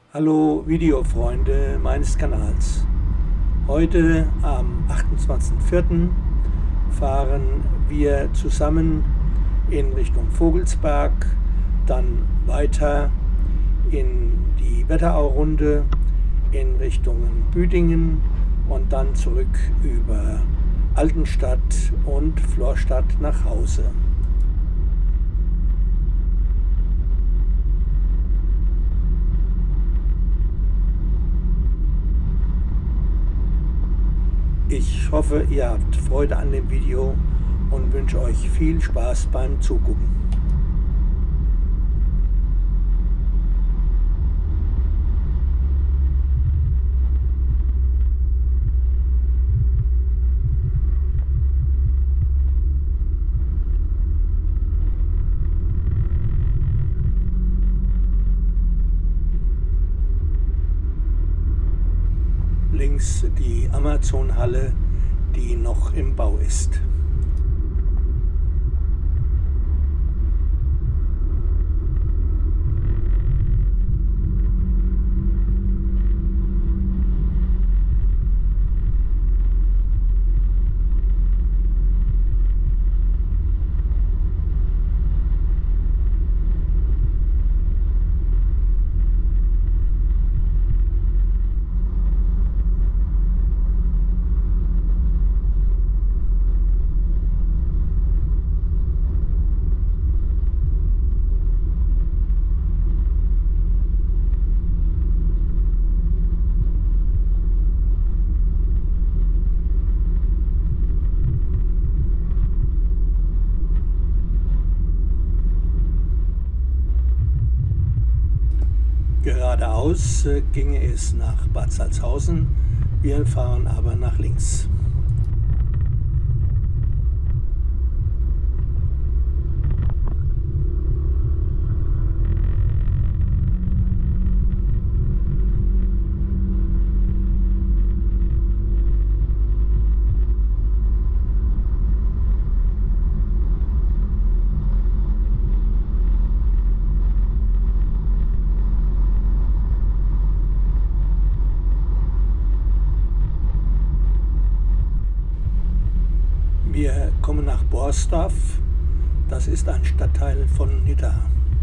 Hallo Videofreunde meines Kanals. Heute am 28.04. fahren wir zusammen in Richtung Vogelsberg, dann weiter in die Wetterau-Runde in Richtung Büdingen und dann zurück über Altenstadt und Florstadt nach Hause. Ich hoffe, ihr habt Freude an dem Video und wünsche euch viel Spaß beim Zugucken. Links die Amazon-Halle, die noch im Bau ist. Geradeaus ginge es nach Bad Salzhausen, wir fahren aber nach links. Wir kommen nach Borsdorf, das ist ein Stadtteil von Nidda.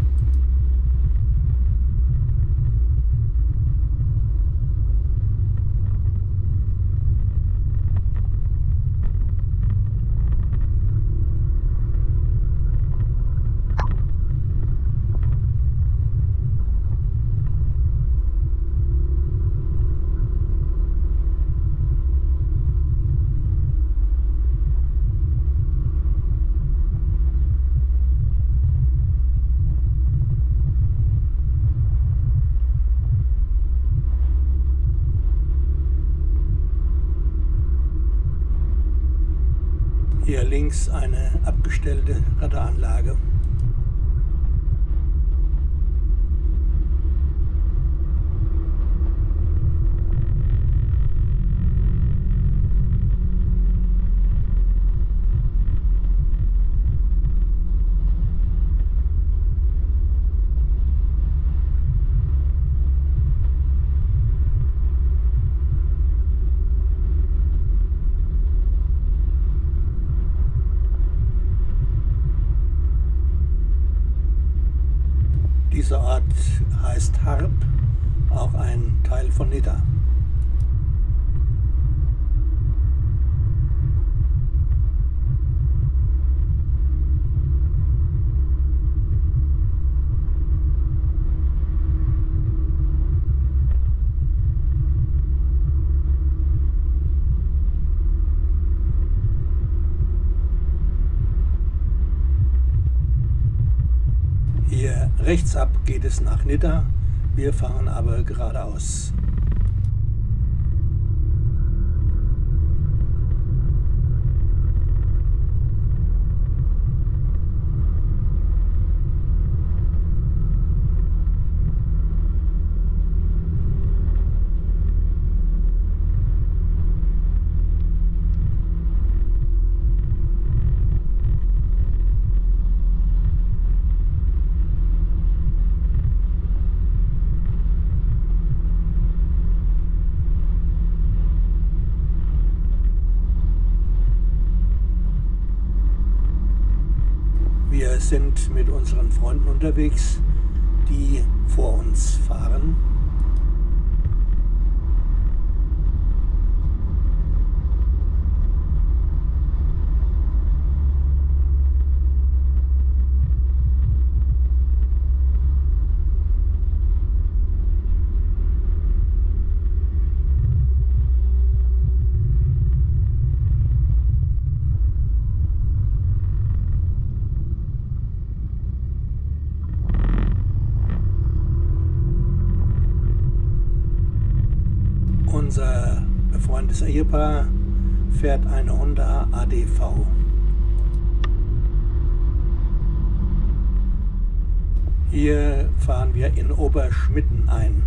Hier links eine abgestellte Radaranlage. Dieser Ort heißt Harb, auch ein Teil von Nidda. Hier rechts ab geht es nach Nidda, wir fahren aber geradeaus. sind mit unseren Freunden unterwegs, die vor uns fahren. Unser befreundetes Ehepaar fährt eine Honda ADV. Hier fahren wir in Oberschmitten ein.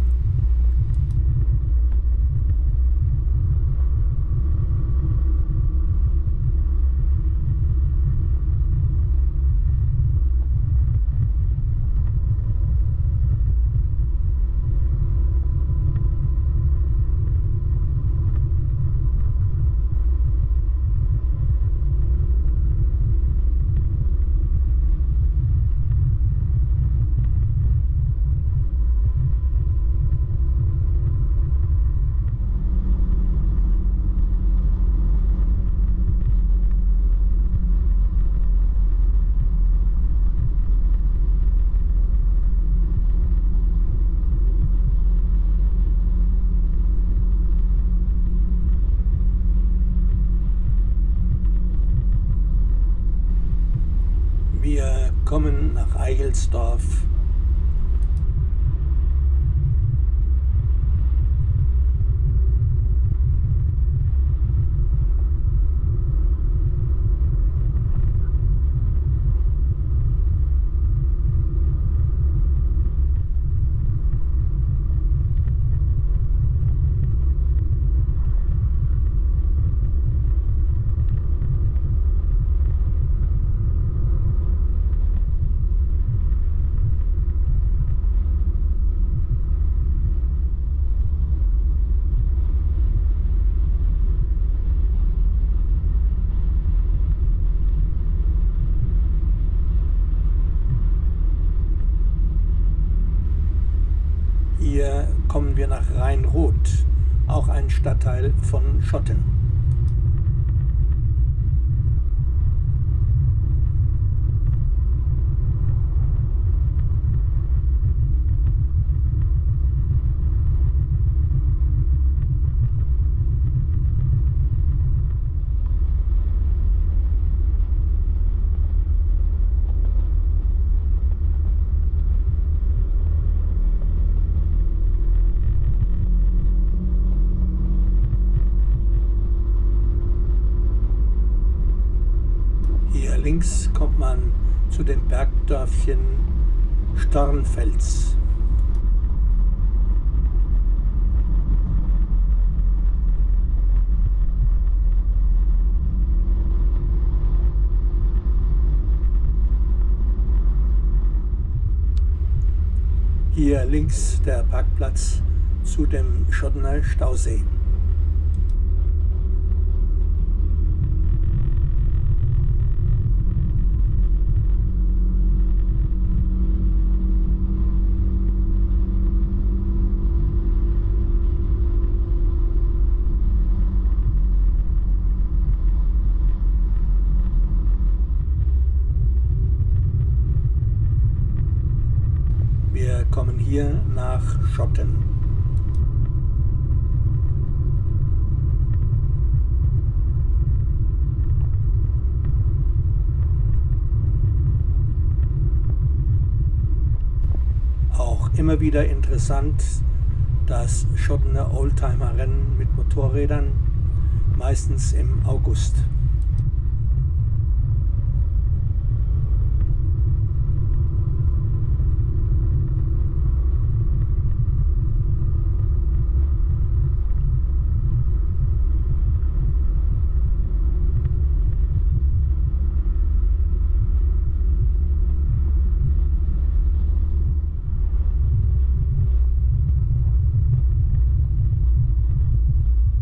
Wir kommen nach Eichelsdorf. Hier kommen wir nach Rheinroth, auch ein Stadtteil von Schotten. Links kommt man zu dem Bergdörfchen Stornfels. Hier links der Parkplatz zu dem Schottener Stausee. Wir kommen hier nach Schotten. Auch immer wieder interessant, das Schottener Oldtimer-Rennen mit Motorrädern, meistens im August.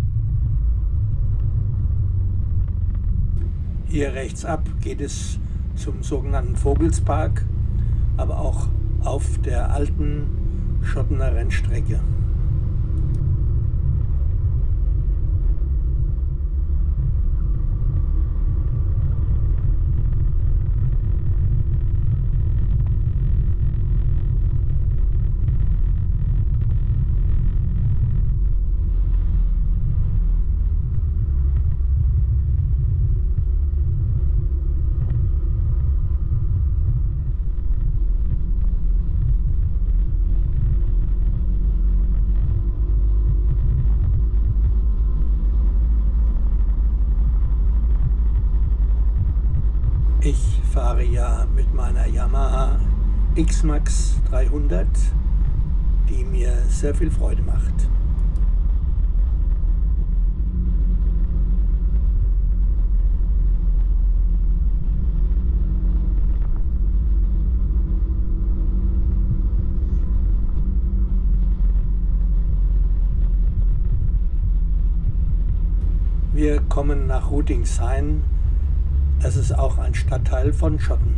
Hier rechts ab geht es zum sogenannten Vogelspark, aber auch auf der alten Schottener Rennstrecke. Ich fahre ja mit meiner Yamaha X-Max 300, die mir sehr viel Freude macht. Wir kommen nach Rudolfshain. Das ist auch ein Stadtteil von Schotten.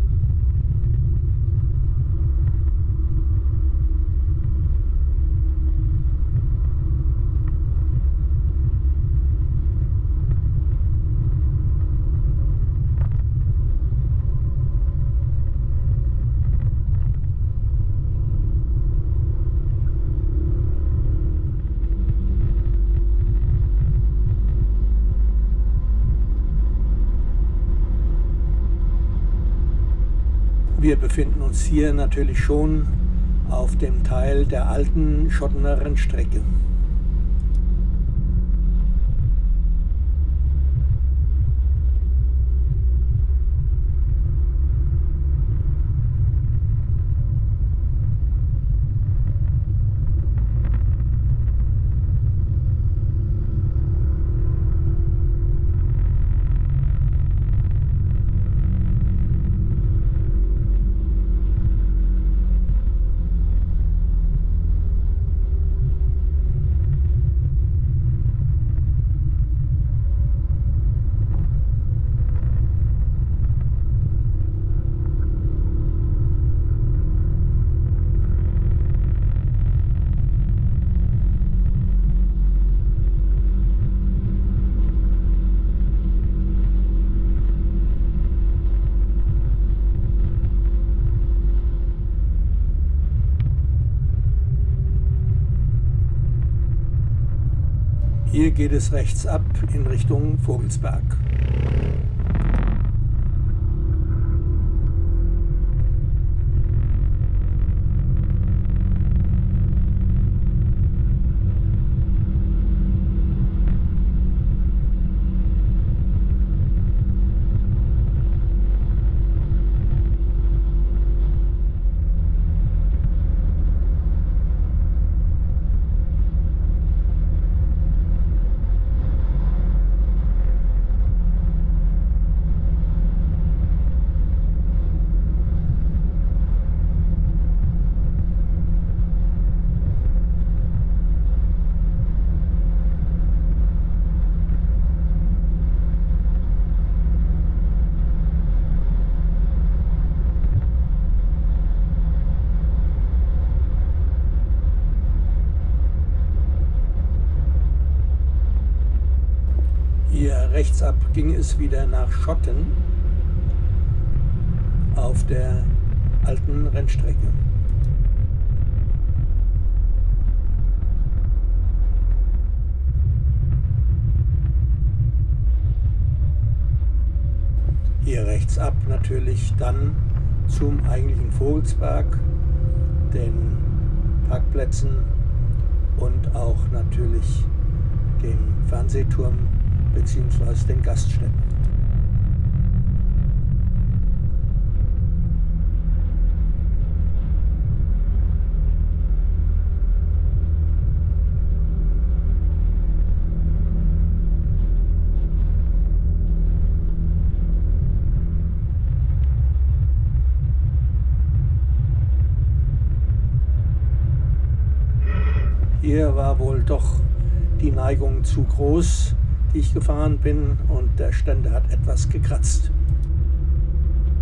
Wir befinden uns hier natürlich schon auf dem Teil der alten Schottener Rennstrecke. Hier geht es rechts ab in Richtung Vogelsberg. Hier rechts ab ging es wieder nach Schotten auf der alten Rennstrecke. Hier rechts ab natürlich dann zum eigentlichen Vogelsberg, den Parkplätzen und auch natürlich dem Fernsehturm bzw. den Gaststätten. Hier war wohl doch die Neigung zu groß, die ich gefahren bin, und der Ständer hat etwas gekratzt.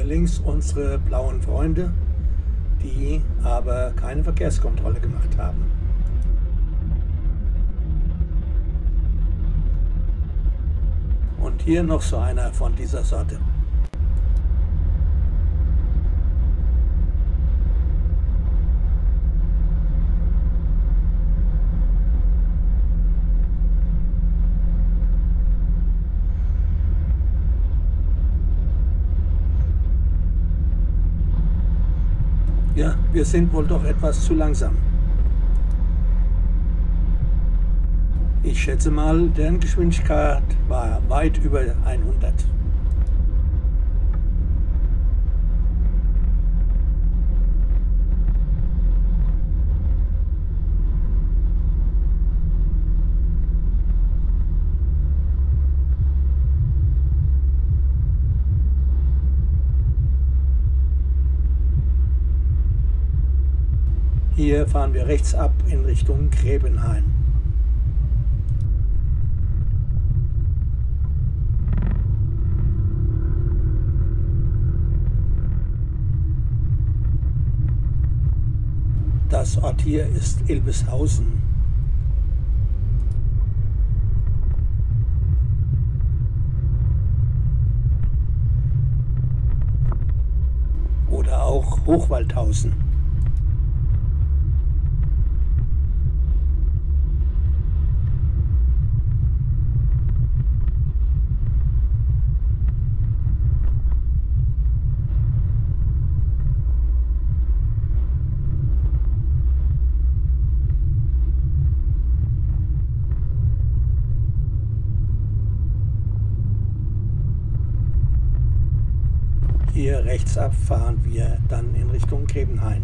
links unsere blauen Freunde, die aber keine Verkehrskontrolle gemacht haben. Und hier noch so einer von dieser Sorte. Ja, wir sind wohl doch etwas zu langsam. Ich schätze mal, deren Geschwindigkeit war weit über 100. Hier fahren wir rechts ab in Richtung Grebenhain. Das Ort hier ist Ilbeshausen. Oder auch Hochwaldhausen. Hier rechts ab fahren wir dann in Richtung Grebenhain.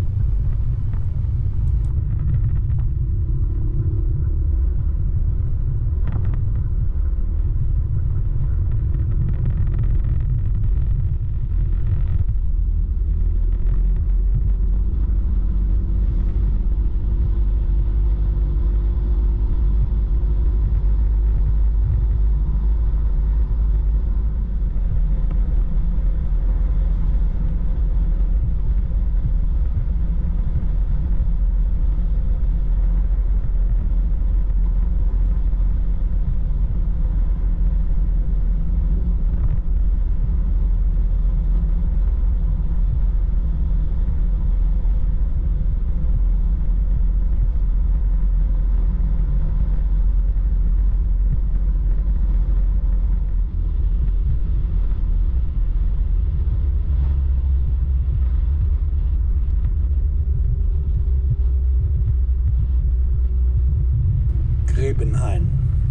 Grebenhain.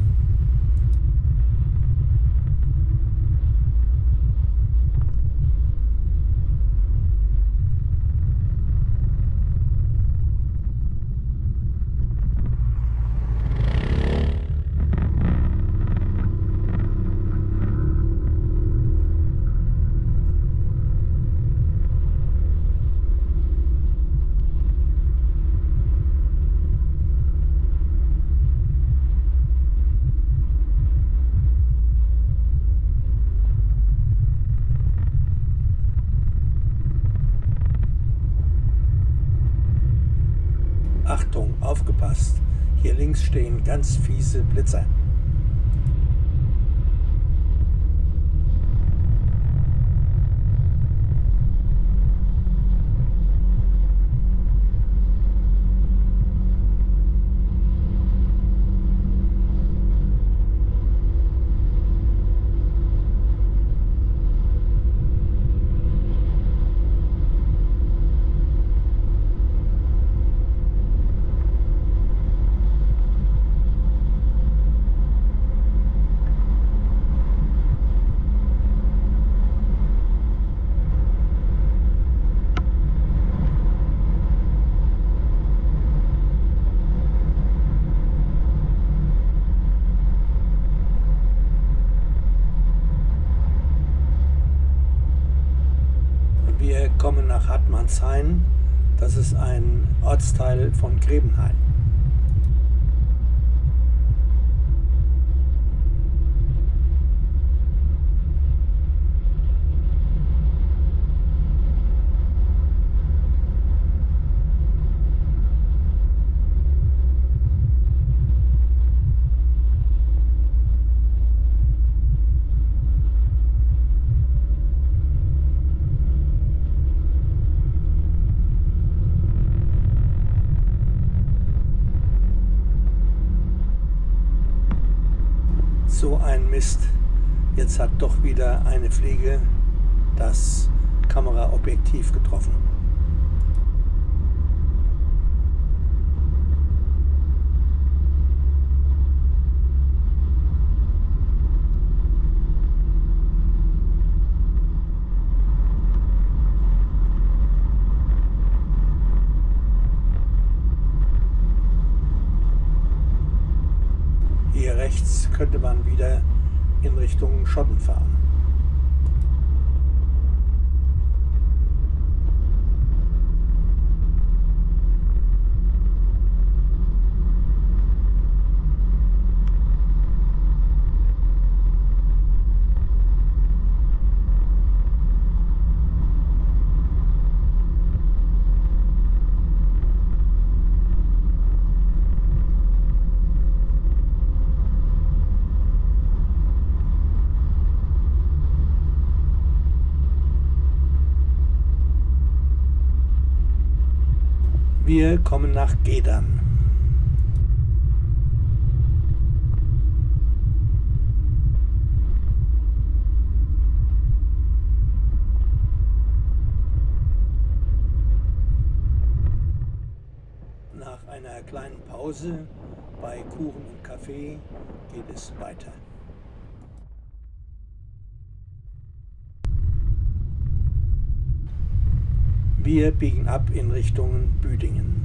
Achtung, aufgepasst! Hier links stehen ganz fiese Blitzer. Wir kommen nach Hartmannshain. Das ist ein Ortsteil von Grebenhain. ein Mist. Jetzt hat doch wieder eine Fliege das Kameraobjektiv getroffen. Hier rechts könnte man wieder in Richtung Schotten fahren. Wir kommen nach Gedern. Nach einer kleinen Pause bei Kuchen und Kaffee geht es weiter. Wir biegen ab in Richtung Büdingen.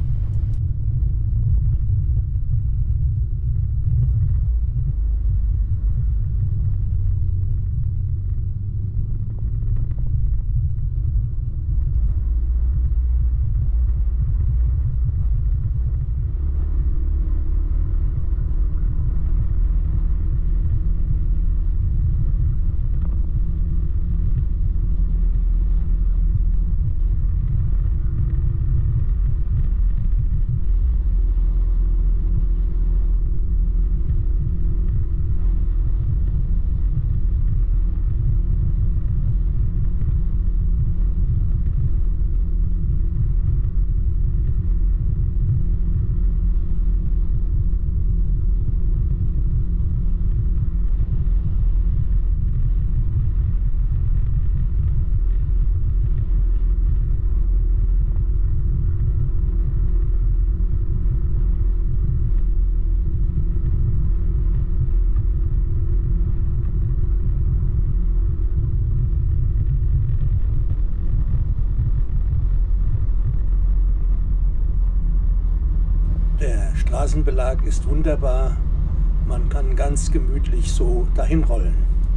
Der Straßenbelag ist wunderbar, man kann ganz gemütlich so dahin rollen.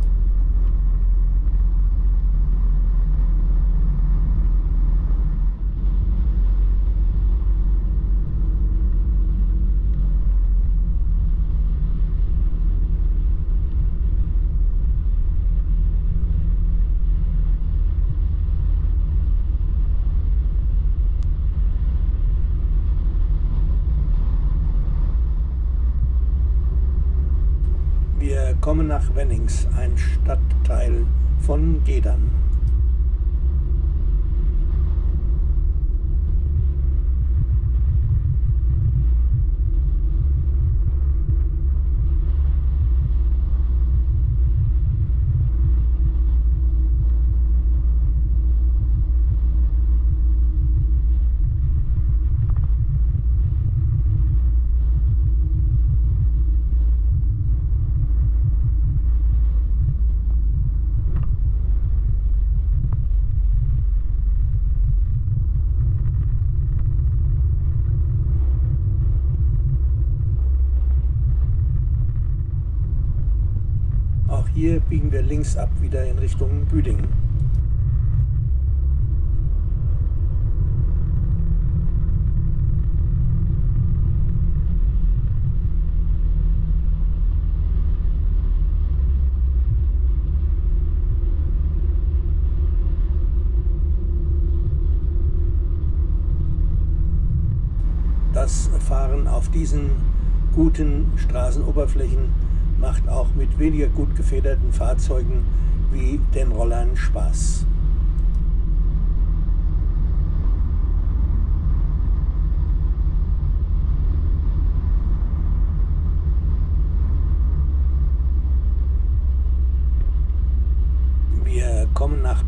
Wir kommen nach Wennings, ein Stadtteil von Gedern. Hier biegen wir links ab, wieder in Richtung Büdingen. Das Fahren auf diesen guten Straßenoberflächen macht auch mit weniger gut gefederten Fahrzeugen wie den Rollern Spaß.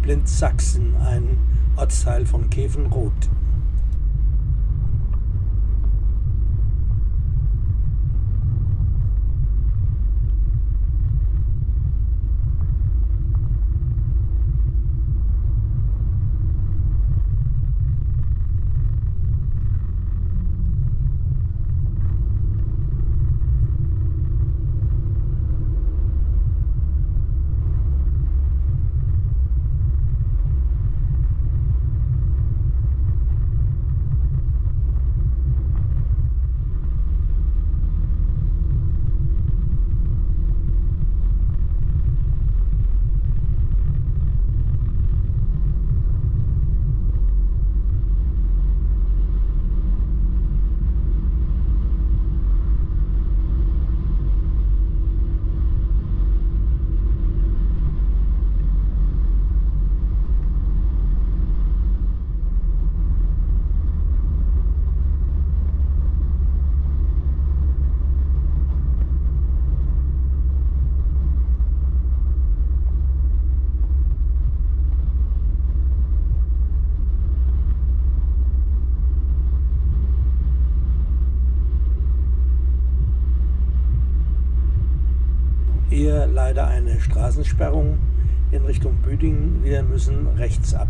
Blindsachsen, ein Ortsteil von Kefenrot. Hier leider eine Straßensperrung in Richtung Büdingen. Wir müssen rechts ab.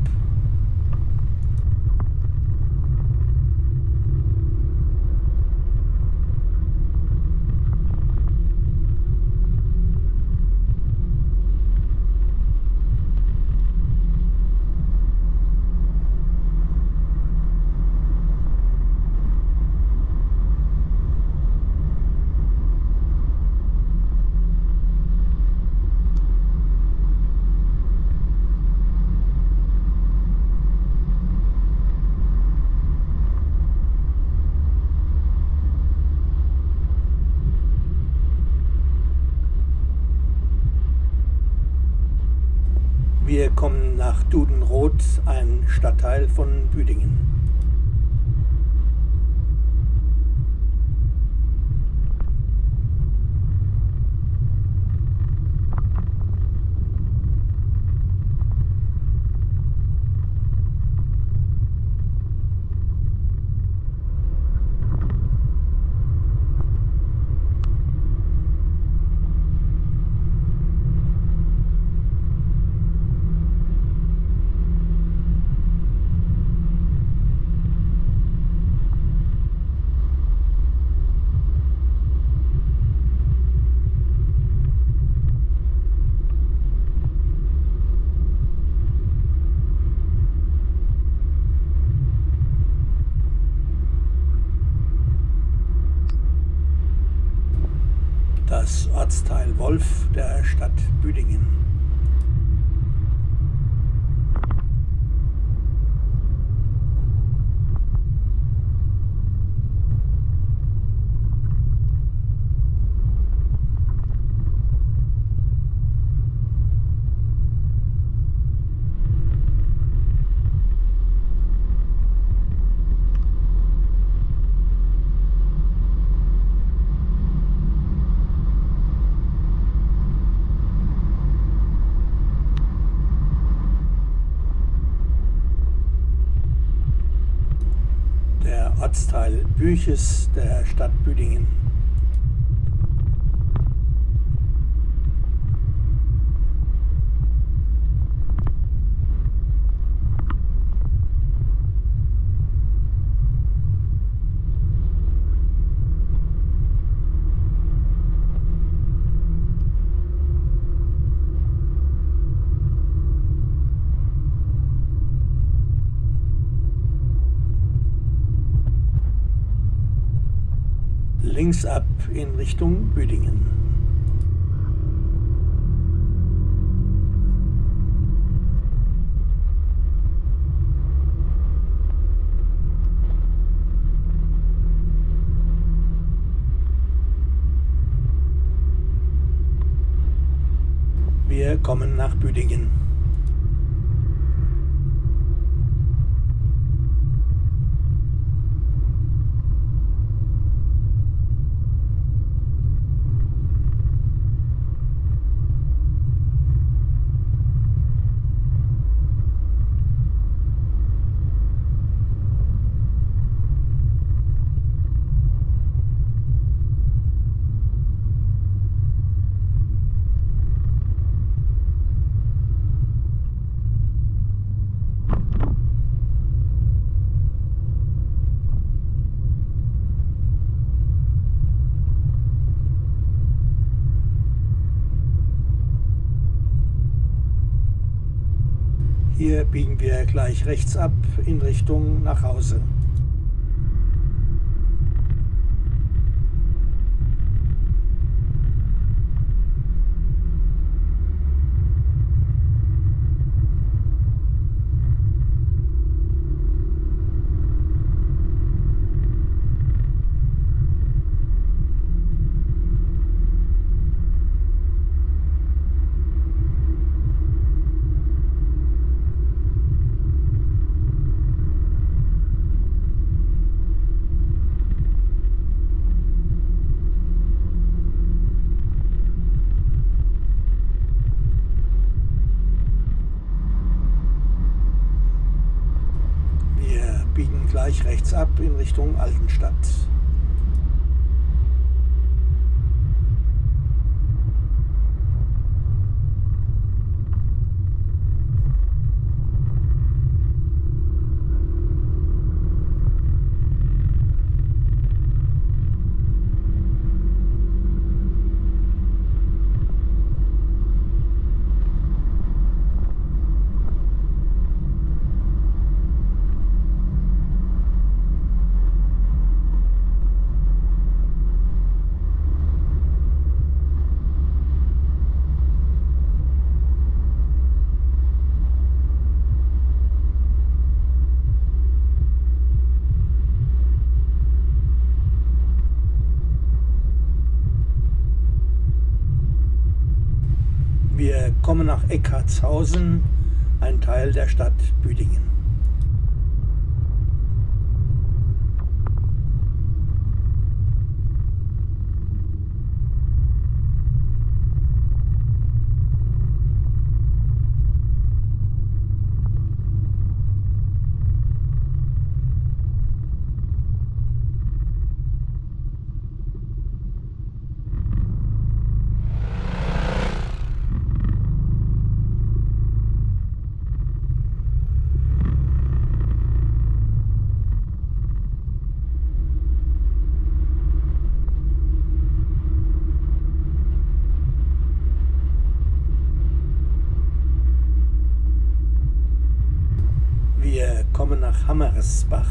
Wir kommen nach Dudenroth, ein Stadtteil von Büdingen. Das Ortsteil Wolf der Stadt Büdingen. Ortsteil Büches der Stadt Büdingen. Links ab in Richtung Büdingen. Wir kommen nach Büdingen. Hier biegen wir gleich rechts ab in Richtung nach Hause. Biegen gleich rechts ab in Richtung Altenstadt. Wir kommen nach Eckartshausen, ein Teil der Stadt Büdingen. Wir kommen nach Hammersbach.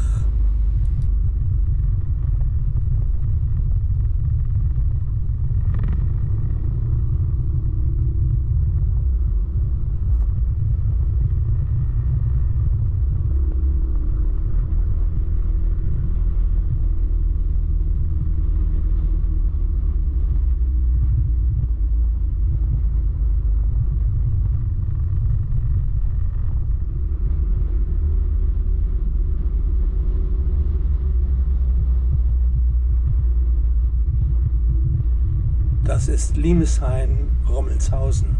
Das ist Limeshain-Rommelshausen.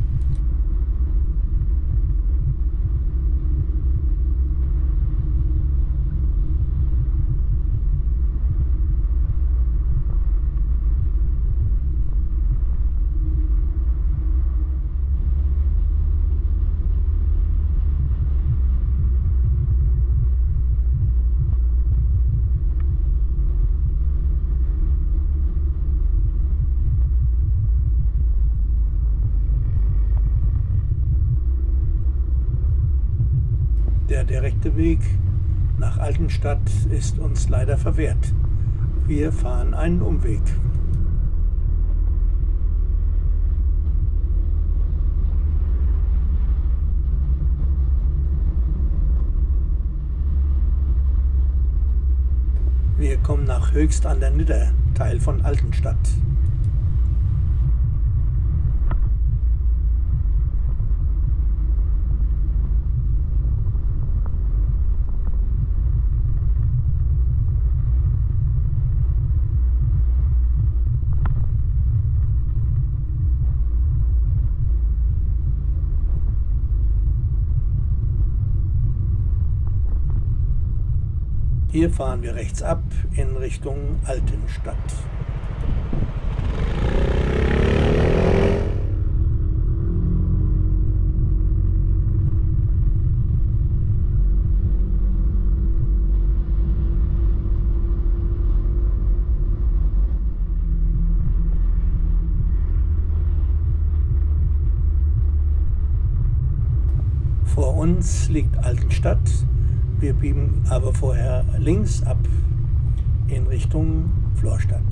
Der direkte Weg nach Altenstadt ist uns leider verwehrt. Wir fahren einen Umweg. Wir kommen nach Höchst an der Nidder, Teil von Altenstadt. Hier fahren wir rechts ab in Richtung Altenstadt. Vor uns liegt Altenstadt. Wir biegen aber vorher links ab in Richtung Florstadt.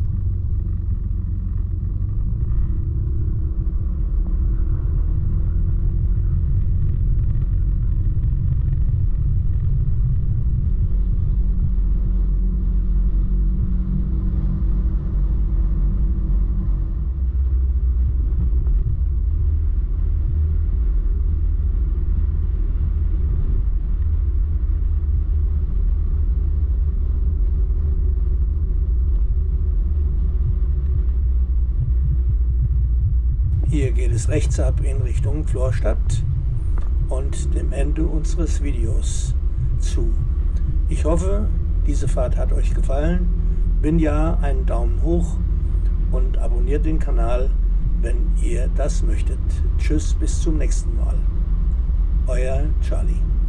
Hier geht es rechts ab in Richtung Florstadt und dem Ende unseres Videos zu. Ich hoffe, diese Fahrt hat euch gefallen. Wenn ja, einen Daumen hoch und abonniert den Kanal, wenn ihr das möchtet. Tschüss, bis zum nächsten Mal. Euer Charlie.